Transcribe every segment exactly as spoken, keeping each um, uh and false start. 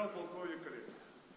Генерал-полковник Колесник.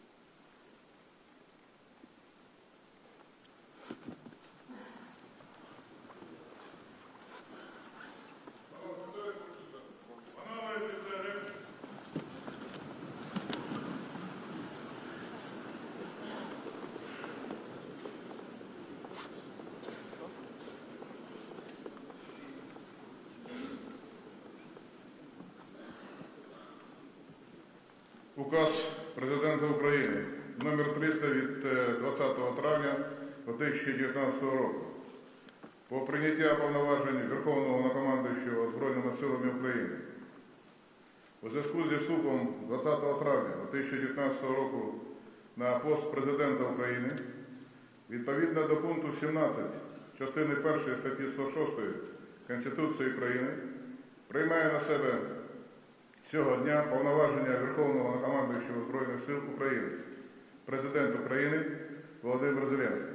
Указ Президента України номер триста від двадцятого травня дві тисячі дев'ятнадцятого року про прийняття повноважень Верховного Головнокомандуючого Збройними силами України. У зв'язку зі вступом двадцятого травня дві тисячі дев'ятнадцятого року на пост Президента України відповідно до пункту сімнадцять частини першої статті сто шостої Конституції України приймає на себе цього дня повноваження Верховного Головнокомандуючого Збройних сил України, Президент України Володимир Зеленський.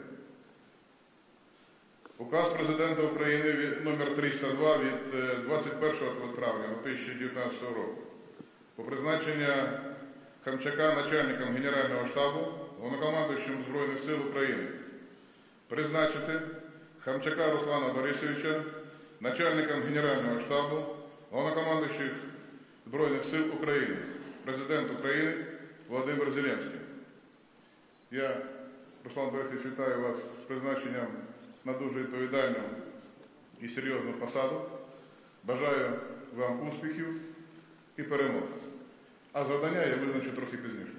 Указ Президента України номер триста два від двадцять першого травня дві тисячі дев'ятнадцятого року про призначення Хамчака начальником Генерального штабу Головнокомандуючим Збройних сил України. Призначити Хамчака Руслана Борисовича начальником Генерального штабу Головнокомандуючих Збройних сил України, Президент України Володимир Зеленський. Я, Руслан Борисович, вітаю вас з призначенням на дуже відповідальну і серйозну посаду. Бажаю вам успіхів і перемог. А завдання я визначу трохи пізніше.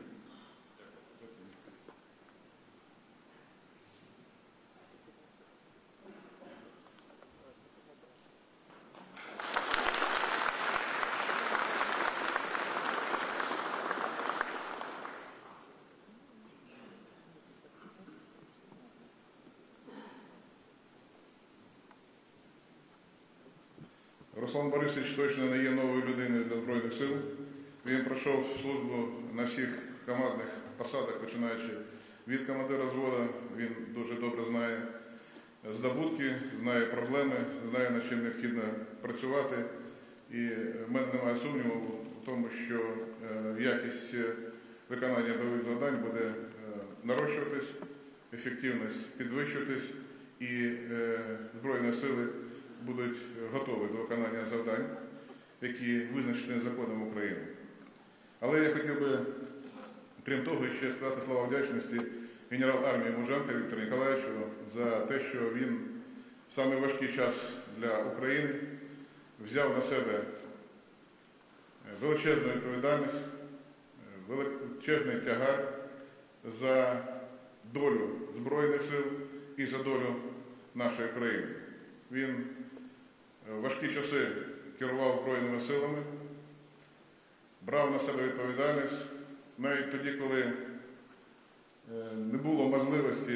Руслан Борисович точно не є новою людиною для Збройних сил. Він пройшов службу на всіх командних посадах, починаючи від командира взводу. Він дуже добре знає здобутки, знає проблеми, знає, над чим необхідно працювати. І в мене немає сумніву в тому, що якість виконання бойових завдань буде нарощуватись, ефективність підвищуватись, і Збройні сили будуть готові до виконання завдань, які визначені законом України. Але я хотів би, крім того, ще сказати слова вдячності генерал армії Муженко Віктору Ніколаєвичу за те, що він в самий важкий час для України взяв на себе величезну відповідальність, величезний тягар за долю Збройних сил і за долю нашої країни. Він в важкі часи керував Збройними силами, брав на себе відповідальність, навіть тоді, коли не було можливості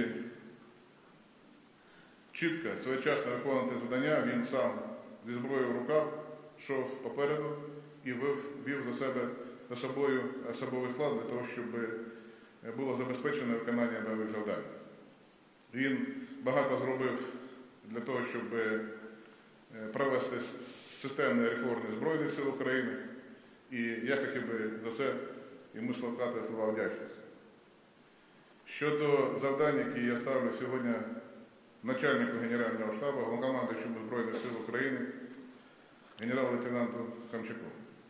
чітко, своєчасно виконувати завдання, він сам зі зброєю в руках йшов попереду і вів за себе за собою особовий склад для того, щоб було забезпечено виконання бойових завдань. Він багато зробив для того, щоб провести системні реформи Збройних сил України, і я хотів би за це йому сказати слова вдячності. Щодо завдань, які я ставлю сьогодні начальнику Генерального штабу, Головнокомандуючому Збройних сил України, генерал-лейтенанту Хамчаку.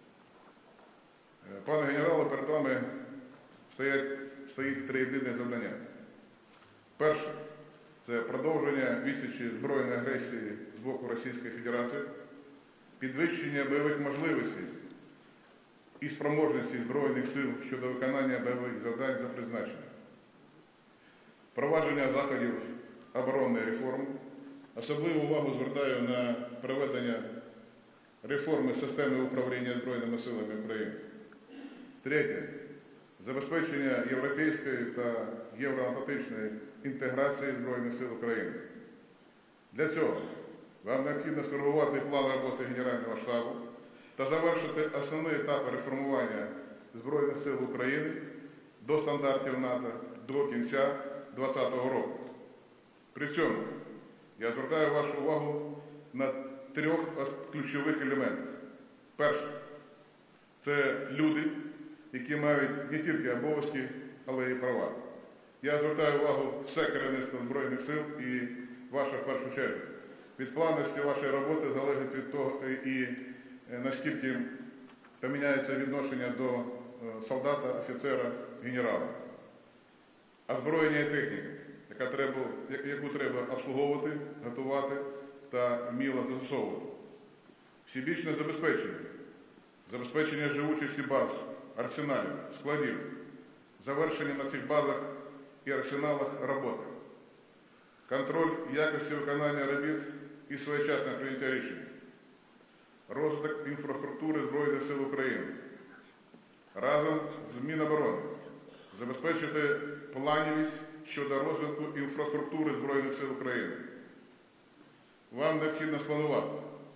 Пане генерале, перед вами стоять, стоїть три єдині завдання. Перше – це продовження відсічі збройної агресії з боку Російської Федерації, підвищення бойових можливостей і спроможності Збройних сил щодо виконання бойових завдань за призначенням, впровадження заходів оборонної реформи. Особливу увагу звертаю на проведення реформи системи управління Збройними силами України. Третє – забезпечення європейської та євроатлантичної інтеграції Збройних сил України. Для цього вам необхідно скоригувати план роботи Генерального штабу та завершити основні етапи реформування Збройних сил України до стандартів НАТО до кінця двадцятого року. При цьому я звертаю вашу увагу на трьох ключових елементах. Перше – це люди, які мають не тільки обов'язки, але й права. Я звертаю увагу все керівництво Збройних сил і ваша в першу чергу. Від плавності вашої роботи залежить від того і наскільки поміняється відношення до солдата, офіцера, генерала. Озброєння і техніки, яка треба, яку треба обслуговувати, готувати та вміло застосовувати. Всебічне забезпечення, забезпечення живучості баз, арсеналів, складів, завершення на цих базах і арсеналах роботи, контроль якості виконання робіт і своєчасне прийняття рішень, розвиток інфраструктури Збройних сил України. Разом з Міноборони забезпечити планівість щодо розвитку інфраструктури Збройних сил України. Вам необхідно спланувати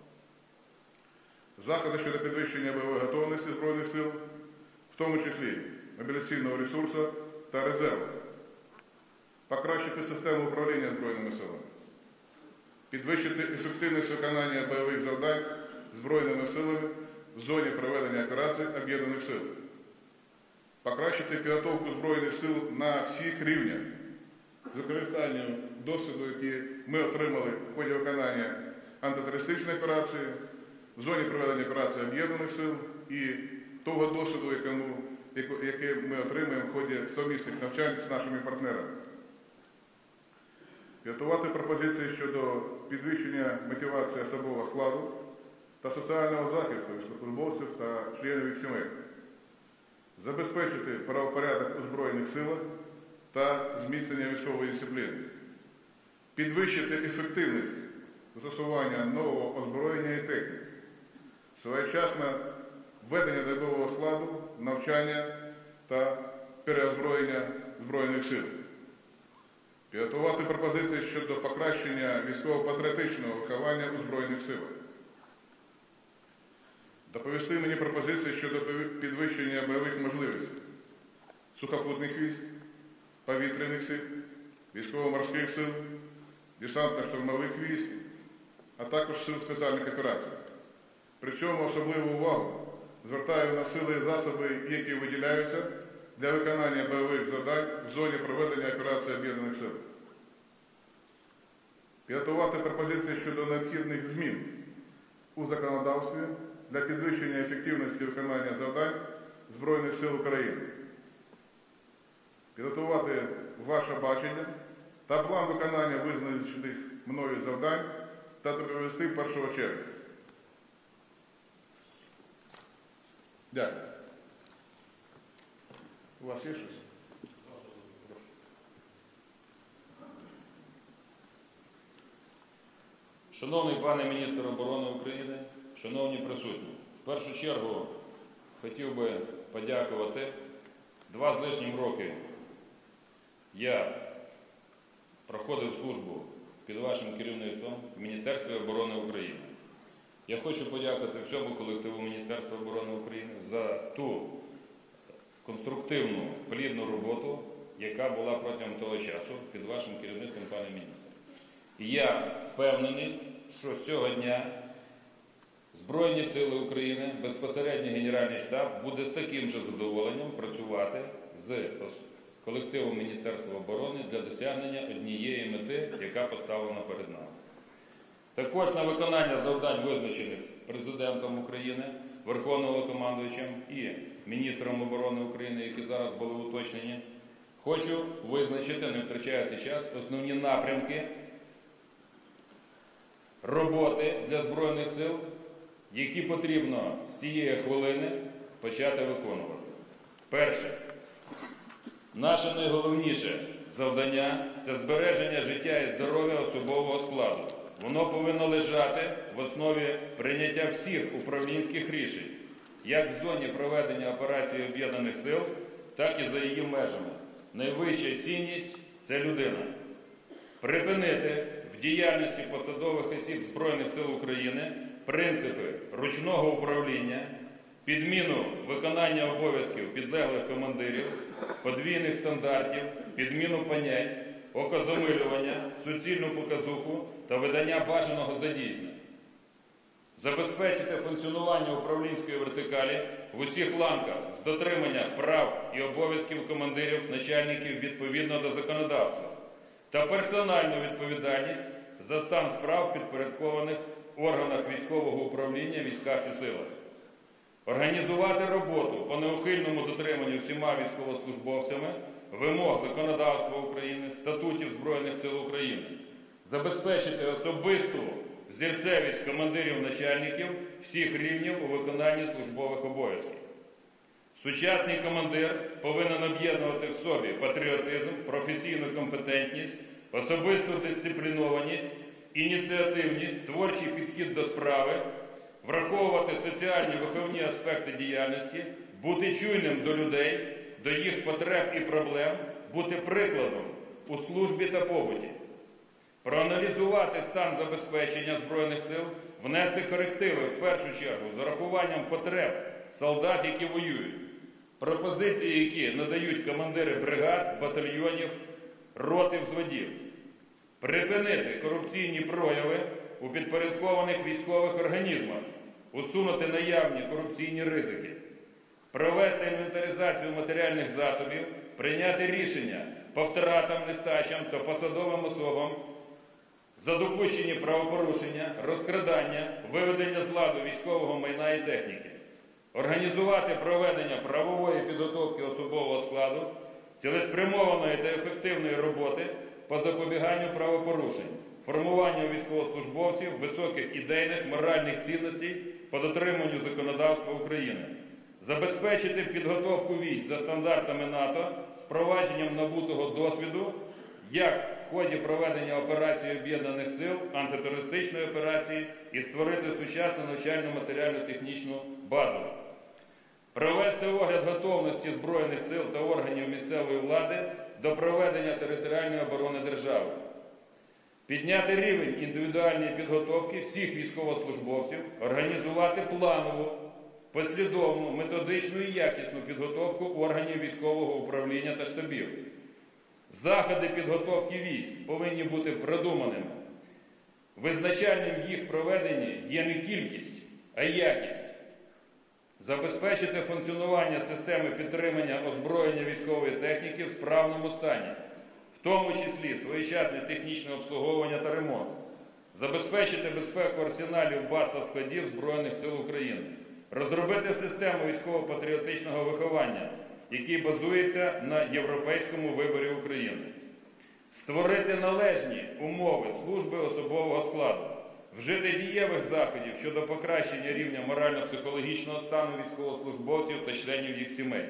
заходи щодо підвищення бойової готовності Збройних сил, в тому числі мобілізаційного ресурсу та резерву, покращити систему управління Збройними силами, підвищити ефективність виконання бойових завдань Збройними силами в зоні проведення операцій Об'єднаних сил, покращити підготовку Збройних сил на всіх рівнях з використанням досвіду, який ми отримали в ході виконання антитерористичної операції, в зоні проведення операції Об'єднаних сил і того досвіду, який ми отримаємо в ході совмісних навчань з нашими партнерами. Підготувати пропозиції щодо підвищення мотивації особового складу та соціального захисту військовослужбовців та членів їх сімей. Забезпечити правопорядок у Збройних силах та зміцнення військової дисципліни. Підвищити ефективність застосування нового озброєння і техніки. Своєчасне введення до бойового складу, навчання та переозброєння Збройних сил. Підготувати пропозиції щодо покращення військово-патріотичного виховання у Збройних силах. Доповісти мені пропозиції щодо підвищення бойових можливостей сухопутних військ, повітряних сил, військово-морських сил, десантно-штурмових військ, а також сил спеціальних операцій. Причому особливу увагу звертаю на сили і засоби, які виділяються для виконання бойових завдань в зоні проведення операції Об'єднаних сил. Підготувати пропозиції щодо необхідних змін у законодавстві для підвищення ефективності виконання завдань Збройних сил України. Підготувати ваше бачення та план виконання визначених мною завдань та доповісти першого червня. Дякую. У вас є щось? Шановний пане міністр оборони України, шановні присутні, в першу чергу хотів би подякувати. Два з лишнім роки я проходив службу під вашим керівництвом в Міністерстві оборони України. Я хочу подякувати всьому колективу Міністерства оборони України за ту конструктивну, плідну роботу, яка була протягом того часу під вашим керівництвом, пане міністр. І я впевнений, що з цього дня Збройні сили України, безпосередньо Генеральний штаб буде з таким же задоволенням працювати з колективом Міністерства оборони для досягнення однієї мети, яка поставлена перед нами. Також на виконання завдань, визначених Президентом України, Верховним Головнокомандуючим і міністром оборони України, які зараз були уточнені, хочу визначити, не втрачаючи час, основні напрямки роботи для Збройних сил, які потрібно з цієї хвилини почати виконувати. Перше. Наше найголовніше завдання – це збереження життя і здоров'я особового складу. Воно повинно лежати в основі прийняття всіх управлінських рішень, як в зоні проведення операції Об'єднаних сил, так і за її межами. Найвища цінність – це людина. Припинити в діяльності посадових осіб Збройних сил України принципи ручного управління, підміну виконання обов'язків підлеглих командирів, подвійних стандартів, підміну понять, окозамилювання, суцільну показуху та видання бажаного за дійсне. забезпечити функціонування управлінської вертикалі в усіх ланках з дотримання прав і обов'язків командирів, начальників відповідно до законодавства та персональну відповідальність за стан справ в підпорядкованих органах військового управління, військах і силах. Організувати роботу по неухильному дотриманню всіма військовослужбовцями вимог законодавства України, статутів Збройних сил України, забезпечити особисту взірцевість командирів-начальників всіх рівнів у виконанні службових обов'язків. Сучасний командир повинен об'єднувати в собі патріотизм, професійну компетентність, особисту дисциплінованість, ініціативність, творчий підхід до справи, враховувати соціальні виховні аспекти діяльності, бути чуйним до людей, до їх потреб і проблем, бути прикладом у службі та побуті, проаналізувати стан забезпечення Збройних сил, внести корективи в першу чергу з урахуванням потреб солдат, які воюють, пропозиції, які надають командири бригад, батальйонів, роти, взводів, припинити корупційні прояви у підпорядкованих військових організмах, усунути наявні корупційні ризики, провести інвентаризацію матеріальних засобів, прийняти рішення по втратам, нестачам та посадовим особам за допущені правопорушення, розкрадання, виведення з ладу військового майна і техніки, організувати проведення правової підготовки особового складу, цілеспрямованої та ефективної роботи по запобіганню правопорушень, формуванню військовослужбовців високих ідейних, моральних цінностей по дотриманню законодавства України, забезпечити підготовку військ за стандартами НАТО з впровадженням набутого досвіду як в ході проведення операції Об'єднаних сил, антитерористичної операції і створити сучасну навчально-матеріально-технічну базу. Провести огляд готовності Збройних сил та органів місцевої влади до проведення територіальної оборони держави. Підняти рівень індивідуальної підготовки всіх військовослужбовців, організувати планову, послідовну, методичну і якісну підготовку органів військового управління та штабів. Заходи підготовки військ повинні бути продуманими. Визначальним в їх проведенні є не кількість, а якість. Забезпечити функціонування системи підтримання озброєння військової техніки в справному стані, в тому числі своєчасне технічне обслуговування та ремонт. Забезпечити безпеку арсеналів, баз та складів Збройних сил України. Розробити систему військово-патріотичного виховання, який базується на європейському виборі України. Створити належні умови служби особового складу. Вжити дієвих заходів щодо покращення рівня морально-психологічного стану військовослужбовців та членів їх сімей.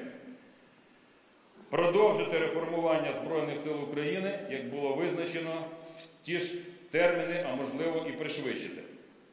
Продовжити реформування Збройних сил України, як було визначено, в ті ж терміни, а можливо і пришвидшити.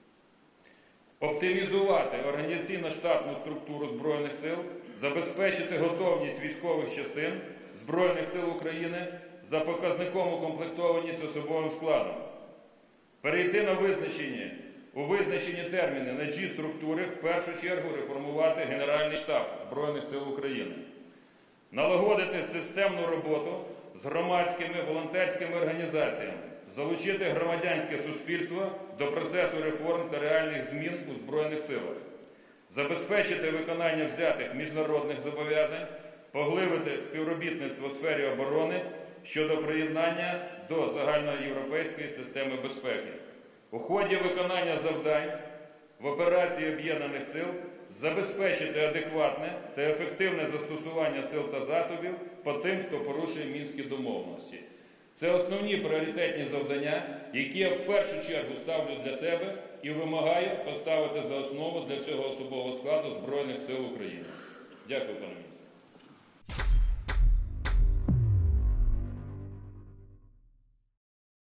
Оптимізувати організаційно-штатну структуру Збройних сил, забезпечити готовність військових частин Збройних сил України за показником укомплектованість особовим складом. Перейти на визначені, у визначені терміни на джі-структури, в першу чергу реформувати Генеральний штаб Збройних сил України. Налагодити системну роботу з громадськими волонтерськими організаціями, залучити громадянське суспільство до процесу реформ та реальних змін у Збройних силах, забезпечити виконання взятих міжнародних зобов'язань, поглибити співробітництво в сфері оборони щодо приєднання до загальноєвропейської системи безпеки. У ході виконання завдань в операції Об'єднаних сил забезпечити адекватне та ефективне застосування сил та засобів по тим, хто порушує Мінські домовленості. Це основні пріоритетні завдання, які я в першу чергу ставлю для себе і вимагаю поставити за основу для всього особового складу Збройних сил України. Дякую, пане міністр.